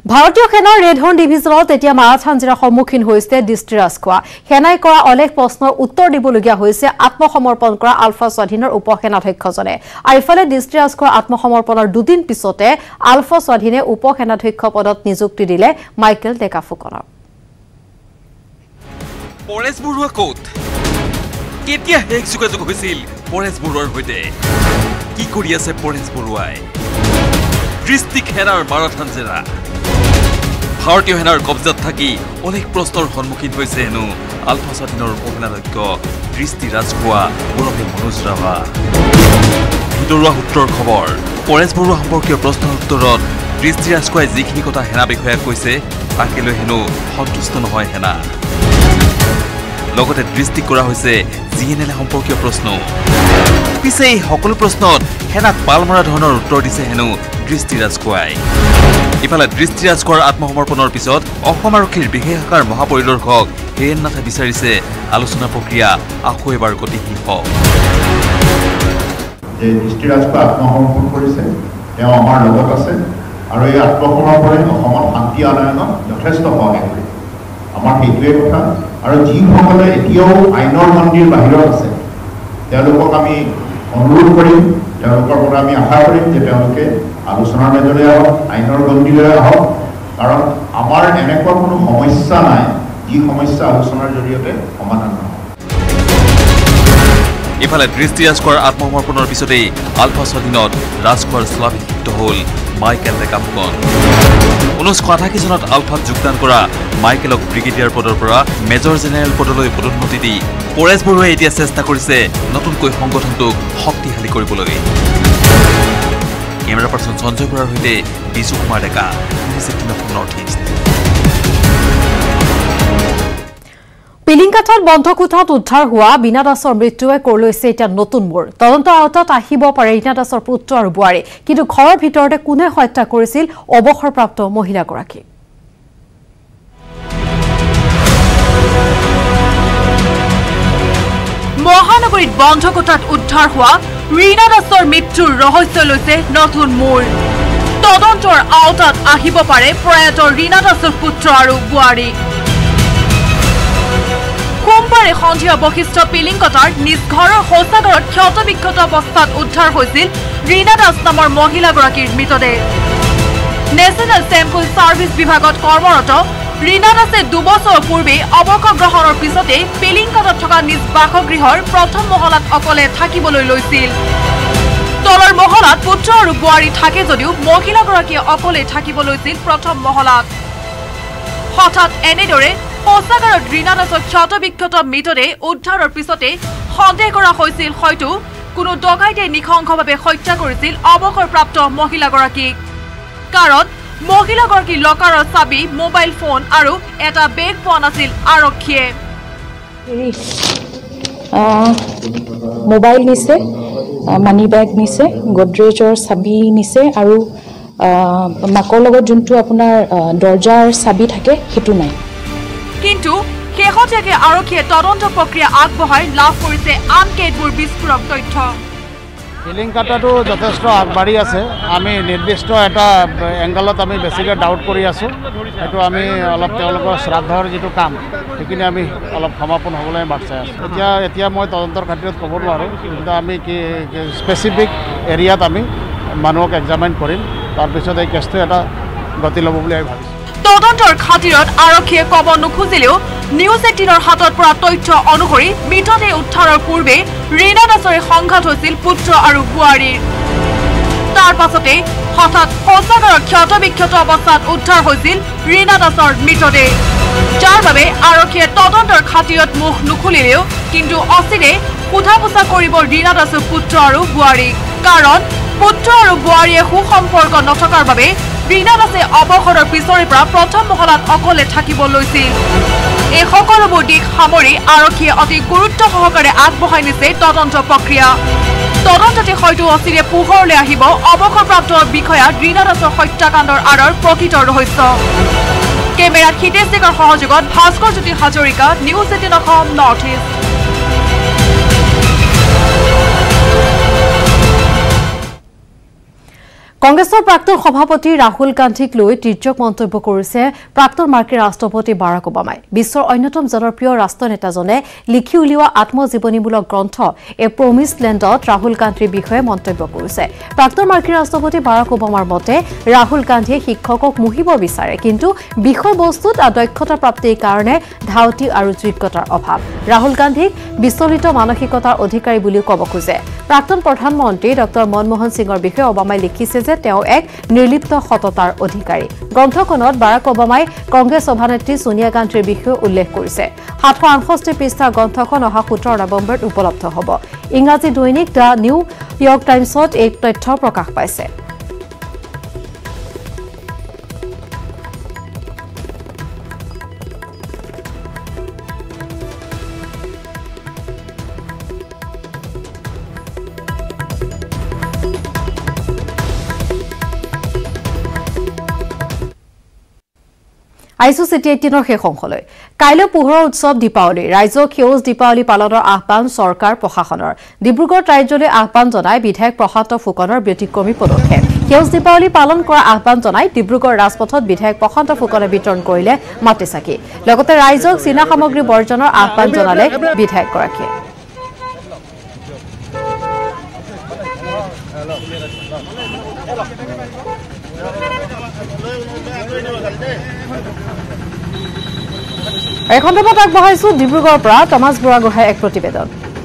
ভাৰতীয় সেনাৰ ৰেডহৰ্ণ ডিভিজনত এতিয়া মাৰাথান জিলাৰ সন্মুখীন হৈছে দৃষ্টি ৰাজখোৱা সেনাই কৰা অলেখ প্ৰশ্নৰ উত্তৰ দিবলগীয়া হৈছে আত্মসমৰ্পণ কৰা আলফা স্বাধীনৰ উপসেনাধ্যক্ষজনে আৰু ইফালে দৃষ্টি ৰাজখোৱাৰ আত্মসমৰ্পণৰ দুদিন পিছতে আলফা স্বাধীনে উপসেনাধ্যক্ষ পদত নিযুক্তি দিলে মাইকেল ডেকা ফুকনক পৰেশ বৰুৱা কোট কেতিয়া হেক যোগাযোগ হৈছিল পৰেশ বৰুৱাৰ হৈতে কি কৰি আছে পৰেশ বৰুৱাই দৃষ্টি সেনাৰ মাৰাথান জিলা ভাৰতীয় সেনাৰ কব্জাত থাকি অনেক প্ৰশ্নৰ সন্মুখীন হৈছে হেনো আলফা স্বাধীনৰ উপসেনাধ্যক্ষ দৃষ্টি ৰাজখোৱা ওৰফে মনোজ ৰাভা ভিতৰুৱা সূত্ৰৰ খবৰ পৰেশ বৰুৱা সম্পৰ্কীয় প্ৰশ্নৰ উত্তৰত দৃষ্টি ৰাজখোৱাই যিখিনি কথা সেনা বিষয়াক কৈছে তাকে লৈ হেনো সন্তুষ্ট নহয় সেনা লগতে দৃষ্টি কৰা হৈছে জিএনএল সম্পৰ্কীয় প্ৰশ্ন পিছে এই সকলো প্ৰশ্নত সেনাক পাল মৰা ধৰণৰ উত্তৰ দিছে হেনো দৃষ্টি ৰাজখোৱাই ইফালে দৃষ্টি ৰাজখোৱাৰ আত্মসমৰ্পণৰ পিছত অসম আৰক্ষীৰ বিশেষ শাখাৰ মহাপৰিদৰ্শক হীৰেন নাথে বিচাৰিছে আলোচনা প্ৰক্ৰিয়া আকৌ এবাৰ গতিশীল হওক দৃষ্টি ৰাজখোৱা আত্মসমৰ্পণ কৰিছে তেওঁ আমাৰ লগত আছে আৰু এই আত্মসমৰ্পণে অসমত শান্তি আনয়নত যথেষ্ট সহায় কৰে আমাৰ সেইটোৱে কথা আৰু যিসকলে এতিয়াও আইনৰ মন্দিৰ বাহিৰত আছে তেওঁলোকক আমি অনুৰোধ কৰিম তেওঁলোকৰ পৰা আমি আশা কৰিম যে তেওঁলোকে আলোচনাৰ মাজলৈ আহক আইনৰ গণ্ডিলৈ আহক কাৰণ আমাৰ এনেকুৱা কোনো সমস্যা নাই যি সমস্যা আলোচনাৰ জৰিয়তে সমাধান নহয় ইফালে দৃষ্টি ৰাজখোৱাৰ আত্মসমৰ্পণৰ পিছতেই আলফা স্বাধীনত ৰাজখোৱাৰ স্বাভিষিক্ত হ'ল মাইকেল ডেকা ফুকন 1988 চনত আলফাত যোগদান কৰা মাইকেলক ব্ৰিগেডিয়াৰ পদৰ পৰা মেজৰ জেনেৰেল পদলৈ পদোন্নতি দি পৰেশ বৰুৱাই এতিয়া চেষ্টা কৰিছে নতুনকৈ সংগঠনটোক শক্তিশালী কৰিবলৈ কেমেৰা পাৰ্চন সঞ্জয় বৰাৰ সৈতে বিজু কুমাৰ ডেকা নৰ্থ ইষ্ট পিলিংকাঠাত বন্ধ কোঠাত উদ্ধাৰ হোৱা বীণা দাসৰ মৃত্যুৱে কৰিলৈছে এতিয়া নতুন মোৰ তদন্ত আওতাত আহিব পাৰে ৰীনা দাসৰ পুত্ৰ আৰু বোৱাৰী কিন্তু ঘৰৰ ভিতৰতে কোনে হত্যা কৰিছিল অৱসৰপ্ৰাপ্ত মহিলাগৰাকী মহানগৰীত বন্ধ কোঠাত উদ্ধাৰ হোৱা ৰীনা দাসৰ মৃত্যুৰ ৰহস্য লৈছে নতুন মোৰ তদন্তৰ আওতাত আহিব পাৰে প্ৰয়াত ৰীনা দাসৰ পুত্ৰ আৰু বোৱাৰী সোমবাৰে সন্ধিয়া বশিষ্ঠ পিলিংকটাৰ নিজ ঘৰৰ শৌচাগাৰত ক্ষতবিক্ষত অৱস্থাত উদ্ধাৰ হৈছিল ৰীনা দাস নামৰ মহিলাগৰাকীৰ মৃতদেহ নেশ্যনেল চেম্পল ছাৰ্ভিচ বিভাগত কৰ্মৰত ৰীনা দাসে 2 বছৰ পূৰ্বে অৱসৰ গ্ৰহণৰ পিছতে পিলিংকটাত থকা নিজ বাসগৃহৰ প্ৰথম মহলাত অকলে থাকিবলৈ লৈছিল তলৰ মহলাত পুত্ৰ আৰু বোৱাৰী থাকে যদিও মহিলাগৰাকীয়ে অকলে থাকিব লৈছিল প্ৰথম মহলাত হঠাৎ এনেদৰে শৌচাগাৰত ৰীনা দাসৰ ক্ষতবিক্ষত মৃতদেহ উদ্ধাৰৰ পিছতে সন্দেহ কৰা হৈছিল হয়তো কোনো ডকাইতে নিখংসভাৱে হত্যা কৰিছিল অৱসৰপ্ৰাপ্ত মহিলাগৰাকীক কাৰণ মহিলাগৰাকীৰ লকাৰৰ চাবি মোবাইল ফোন আৰু এটা বেগ পোৱা নাছিল আৰক্ষীয়ে মোবাইল নিছে মানি বেগ নিছে গোদৰেজৰ চাবি নিছে আৰু মাকৰ লগত যোনটো আপোনাৰ দৰ্জাৰ চাবি থাকে সেইটো নাই কিন্তু শেহতীয়াকৈ আৰক্ষীয়ে তদন্ত প্ৰক্ৰিয়া আগবঢ়াই লাভ কৰিছে আন কেতবোৰ বিস্ফোৰক তথ্য পিলিংকাটাটো যথেষ্ট আগবাঢ়ি আছে আমি নিৰ্দিষ্ট এটা এংগলত আমি বেছিকৈ ডাউট কৰি আছোঁ সেইটো আমি অলপ তেওঁলোকৰ শ্ৰাদ্ধৰ যিটো কাম সেইখিনি আমি অলপ সমাপন হ'বলৈ বাট চাই আছোঁ এতিয়া মই তদন্তৰ খাতিৰত ক'ব নোৱাৰোঁ কিন্তু আমি কি স্পেচিফিক এৰিয়াত আমি মানুহক এক্সামিন কৰিম তাৰপিছত এই কেছটো এটা গতি ল'ব বুলি আমি ভাবিছোঁ তদন্তৰ খাতিৰত আৰক্ষীয়ে ক'ব নোখোজিলেও নিউজ 18ৰ হাতত পৰা তথ্য অনুসৰি মৃতদেহ উদ্ধাৰৰ পূৰ্বে ৰীনা দাসৰে সংঘাত হৈছিল পুত্ৰ আৰু বোৱাৰীৰ তাৰ পাছতে হঠাৎ শৌচাগাৰত ক্ষতবিক্ষত অৱস্থাত উদ্ধাৰ হৈছিল ৰীনা দাসৰ মৃতদেহ যাৰ বাবে আৰক্ষীয়ে তদন্তৰ খাতিৰত মুখ নুখুলিলেও কিন্তু অচিৰে সোধা পোছা কৰিব ৰীনা দাসৰ পুত্ৰ আৰু বোৱাৰীক কাৰণ পুত্ৰ আৰু বোৱাৰীয়ে সুসম্পৰ্ক নথকাৰ বাবে ৰীনা দাসে অৱসৰৰ পিছৰে পৰা প্ৰথম মহলাত অকলে থাকিব লৈছিল এই সকলোবোৰ দিশ সামৰি আৰক্ষীয়ে অতি গুৰুত্ব সহকাৰে আগবঢ়াই নিছে তদন্ত প্ৰক্ৰিয়া তদন্ততে হয়তো অচিৰে পোহৰলৈ আহিব অৱসৰপ্ৰাপ্ত বিষয়া ৰীনা দাসৰ হত্যাকাণ্ডৰ আঁৰৰ প্ৰকৃত ৰহস্য কেমেৰাত হিতেশ ডেকাৰ সহযোগত Bhaskar Jyoti Hazarika news 18 Assam North East কংগ্ৰেছৰ প্ৰাক্তন সভাপতি ৰাহুল গান্ধীক লৈ তীৰ্যক মন্তব্য কৰিছে প্ৰাক্তন মাৰ্কিন ৰাষ্ট্ৰপতি বাৰাক ওবামাই। বিশ্বৰ অন্যতম জনপ্ৰিয় ৰাষ্ট্ৰনেতাজনে লিখি উলিওৱা আত্মজীৱনীমূলক গ্ৰন্থ এ প্ৰমিছ লেণ্ডত ৰাহুল গান্ধীৰ বিষয়ে মন্তব্য কৰিছে। প্ৰাক্তন মাৰ্কিন ৰাষ্ট্ৰপতি বাৰাক ওবামাৰ মতে ৰাহুল গান্ধীয়ে শিক্ষকক মুহিব বিচাৰে, কিন্তু বিষয়বস্তুত দক্ষতা প্ৰাপ্তিৰ কাৰণে ধাউতি আৰু যোগ্যতাৰ অভাৱ। ৰাহুল গান্ধীক বিচলিত মানসিকতাৰ অধিকাৰী বুলিও ক'ব খোজে। প্ৰাক্তন প্ৰধানমন্ত্ৰী ডক্টৰ মনমোহন সিঙৰ বিষয়ে ওবামাই লিখিছে যে তেওঁ এক নিৰ্লিপ্ত সততাৰ অধিকাৰী। গ্ৰন্থখনত বাৰাক ওবামাই কংগ্ৰেছ সভানেত্ৰী সোনিয়া গান্ধীৰ বিষয়ে উল্লেখ কৰিছে। 768 পৃষ্ঠাৰ গ্ৰন্থখন অহা 17 নৱেম্বৰত উপলব্ধ হ'ব। ইংৰাজী দৈনিক দ্য নিউ ইয়ৰ্ক টাইমছত এই তথ্য প্ৰকাশ পাইছে। আইছো চিটি 18 শেষ অংশলৈ। কাইলৈ পোহৰৰ উৎসৱ দীপাৱলী। ৰাইজক সেউজ দীপাৱলী পালনৰ আহ্বান চৰকাৰ প্ৰশাসনৰ। ডিব্ৰুগড় ৰাজ্যলৈ আহ্বান জনাই বিধায়ক প্ৰশান্ত ফুকনৰ ব্যতিক্ৰমী পদক্ষেপ। সেউজ দীপাৱলী পালন কৰা আহ্বান জনাই ডিব্ৰুগড় ৰাজপথত বিধায়ক প্ৰশান্ত ফুকনে বিতৰণ কৰিলে মাটি চাকি। লগতে ৰাইজক চীনা সামগ্ৰী বৰ্জনৰ আহ্বান জনালে বিধায়কগৰাকীয়ে। এই সন্দৰ্ভত আগবঢ়াইছো ডিব্ৰুগড়ৰ পৰা টমাছ বুঢ়াগোহাঁই এক প্ৰতিবেদন।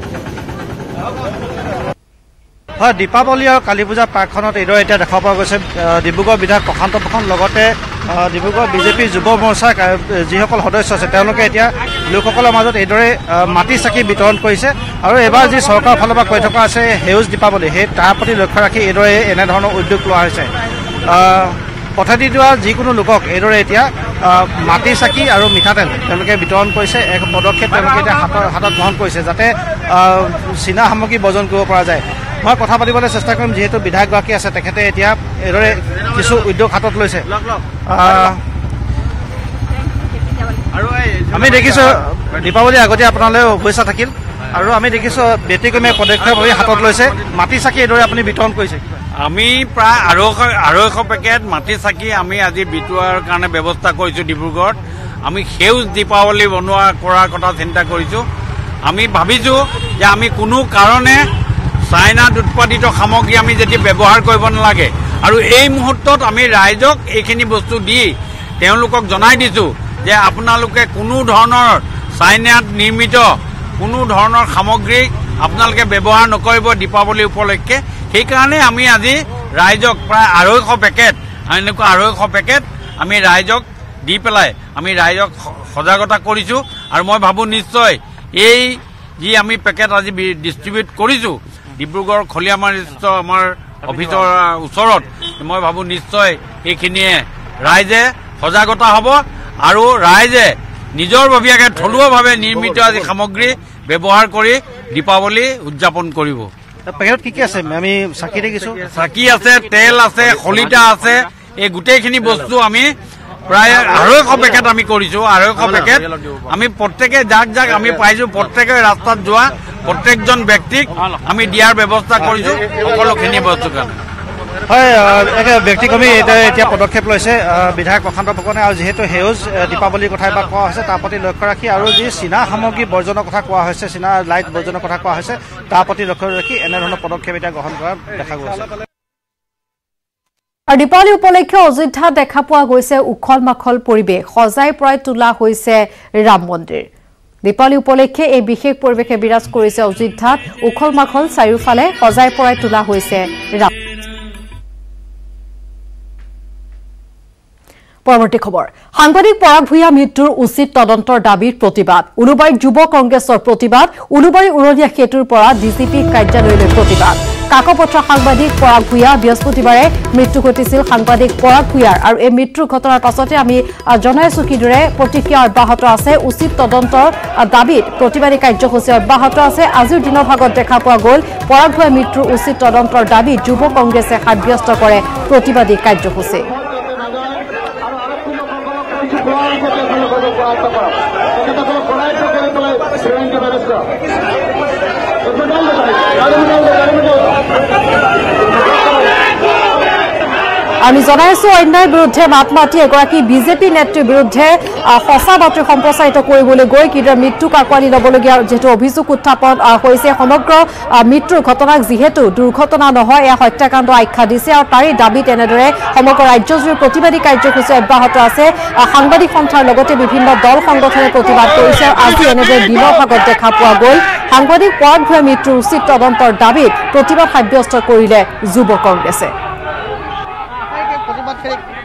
হয়, দীপাৱলী আৰু কালী পূজাৰ পাৰ্কখনত এইদৰে এতিয়া দেখা পোৱা গৈছে ডিব্ৰুগড় বিধায়ক প্ৰশান্ত ফুকন, লগতে ডিব্ৰুগড় বিজেপি যুৱ মৰ্চাৰ যিসকল সদস্য আছে তেওঁলোকে এতিয়া লোকসকলৰ মাজত এইদৰে মাটি চাকি বিতৰণ কৰিছে। আৰু এইবাৰ যি চৰকাৰৰ ফালৰ পৰা কৈ থকা আছে সেউজ দীপাৱলী, সেই তাৰ প্ৰতি লক্ষ্য ৰাখি এইদৰে এনেধৰণৰ উদ্যোগ লোৱা হৈছে। পথাদি যোৱা যিকোনো লোকক এইদৰে এতিয়া মাটি চাকি আৰু মিঠাতেল তেওঁলোকে বিতৰণ কৰিছে। এক পদক্ষেপ তেওঁলোকে এতিয়া হাতত গ্ৰহণ কৰিছে যাতে চীনা সামগ্ৰী বৰ্জন কৰিব পৰা যায়। মই কথা পাতিবলৈ চেষ্টা কৰিম, যিহেতু বিধায়কগৰাকী আছে, তেখেতে এতিয়া এইদৰে কিছু উদ্যোগ হাতত লৈছে। আৰু আমি দেখিছোঁ দীপাৱলীৰ আগতে আপোনালৈ শুভেচ্ছা থাকিল। আৰু আমি দেখিছোঁ ব্যতিক্ৰমী পদক্ষেপ হাতত লৈছে, মাটি চাকি এইদৰে আপুনি বিতৰণ কৰিছে। আমি প্ৰায় 250 পেকেট মাটি চাকি আমি আজি বিতোৱাৰ কাৰণে ব্যৱস্থা কৰিছোঁ ডিব্ৰুগড়ত। আমি সেউজ দীপাৱলী কৰাৰ কথা চিন্তা কৰিছোঁ। আমি ভাবিছোঁ যে আমি কোনো কাৰণে চাইনাত উৎপাদিত সামগ্ৰী আমি যেতিয়া ব্যৱহাৰ কৰিব নালাগে। আৰু এই মুহূৰ্তত আমি ৰাইজক এইখিনি বস্তু দি তেওঁলোকক জনাই দিছোঁ যে আপোনালোকে কোনো ধৰণৰ চাইনাত নিৰ্মিত কোনো ধৰণৰ সামগ্ৰী আপোনালোকে ব্যৱহাৰ নকৰিব দীপাৱলী উপলক্ষে। সেইকাৰণে আমি আজি ৰাইজক প্ৰায় 250 পেকেট এনেকুৱা 250 পেকেট আমি ৰাইজক দি পেলাই আমি ৰাইজক সজাগতা কৰিছোঁ। আৰু মই ভাবোঁ নিশ্চয় এই যি আমি পেকেট আজি ডিষ্ট্ৰিবিউট কৰিছোঁ ডিব্ৰুগড় খলিয়ামাৰিস্থ আমাৰ অফিচৰ ওচৰত, মই ভাবোঁ নিশ্চয় এইখিনিয়ে ৰাইজে সজাগতা হ'ব আৰু ৰাইজে নিজৰববীয়াকৈ থলুৱাভাৱে নিৰ্মিত আজি সামগ্ৰী ব্যৱহাৰ কৰি দীপাৱলী উদযাপন কৰিব। পেকেটত কি কি আছে? আমি চাকি দেখিছোঁ, চাকি আছে, তেল আছে, শলিতা আছে, এই গোটেইখিনি বস্তু আমি প্ৰায় 250 পেকেট আমি কৰিছোঁ। 250 পেকেট আমি প্ৰত্যেকে যাক আমি পাইছোঁ প্ৰত্যেকে ৰাস্তাত যোৱা প্ৰত্যেকজন ব্যক্তিক আমি দিয়াৰ ব্যৱস্থা কৰিছোঁ সকলোখিনি বস্তুৰ কাৰণে। হয়, ব্যক্তিক্ৰমী এতিয়া পদক্ষেপ লৈছে বিধায়ক প্ৰশান্ত ফুকনে। আৰু যিহেতু সেউজ দীপাৱলীৰ কথা এবাৰ কোৱা হৈছে তাৰ প্ৰতি লক্ষ্য ৰাখি আৰু যি চীনা সামগ্ৰী বৰ্জনৰ কথা কোৱা হৈছে, চীনা লাইট বৰ্জনৰ কথা কোৱা হৈছে, তাৰ প্ৰতি লক্ষ্য ৰাখি এনেধৰণৰ পদক্ষেপ এতিয়া গ্ৰহণ কৰা দেখা গৈছে। আৰু দীপাৱলী উপলক্ষে অযোধ্যাত দেখা পোৱা গৈছে উখল মাখল পৰিৱেশ। সজাই পৰাই তোলা হৈছে ৰাম মন্দিৰ। দীপাৱলী উপলক্ষে এই বিশেষ পৰিৱেশে বিৰাজ কৰিছে অযোধ্যাত। উখল মাখল চাৰিওফালে সজাই পৰাই তোলা হৈছে ৰাম। পৰৱৰ্তী খবৰ। সাংবাদিক পৰাগ ভূঞা মৃত্যুৰ উচিত তদন্তৰ দাবীৰ প্ৰতিবাদ। উলুবাৰীত যুৱ কংগ্ৰেছৰ প্ৰতিবাদ। উলুবাৰী উৰণীয়া সেতুৰ পৰা ডিজিপি কাৰ্যালয়লৈ প্ৰতিবাদ। কাকপথাৰ সাংবাদিক পৰাগ ভূঞা বৃহস্পতিবাৰে মৃত্যু ঘটিছিল সাংবাদিক পৰাগ ভূঞাৰ। আৰু এই মৃত্যুৰ ঘটনাৰ পাছতে আমি জনাইছো কিদৰে প্ৰতিক্ৰিয়া অব্যাহত আছে। উচিত তদন্তৰ দাবীত প্ৰতিবাদী কাৰ্যসূচী অব্যাহত আছে। আজিৰ দিনৰ ভাগত দেখা পোৱা গ'ল পৰাগ ভূঞাৰ মৃত্যুৰ উচিত তদন্তৰ দাবীত যুৱ কংগ্ৰেছে সাব্যস্ত কৰে প্ৰতিবাদী কাৰ্যসূচী। আমি জনাই আছো অন্যায়ৰ বিৰুদ্ধে মাত মাতি এগৰাকী বিজেপি নেত্ৰীৰ বিৰুদ্ধে সঁচা বাতৰি সম্প্ৰচাৰিত কৰিবলৈ গৈ কিদৰে মৃত্যুক আঁকোৱালি ল'বলগীয়া যেহেতু অভিযোগ উত্থাপন হৈছে সমগ্ৰ মৃত্যুৰ ঘটনাক যিহেতু দুৰ্ঘটনা নহয় এয়া হত্যাকাণ্ড আখ্যা দিছে আৰু তাৰে দাবী তেনেদৰে সমগ্ৰ ৰাজ্যজুৰি প্ৰতিবাদী কাৰ্যসূচী অব্যাহত আছে সাংবাদিক সন্থাৰ লগতে বিভিন্ন দল সংগঠনে প্ৰতিবাদ কৰিছে আজি এনেদৰে দিনৰ ভাগত দেখা পোৱা গ'ল সাংবাদিক পৰাগ ভূঞাৰ মৃত্যুৰ উচিত তদন্তৰ দাবীত প্ৰতিবাদ সাব্যস্ত কৰিলে যুৱ কংগ্ৰেছে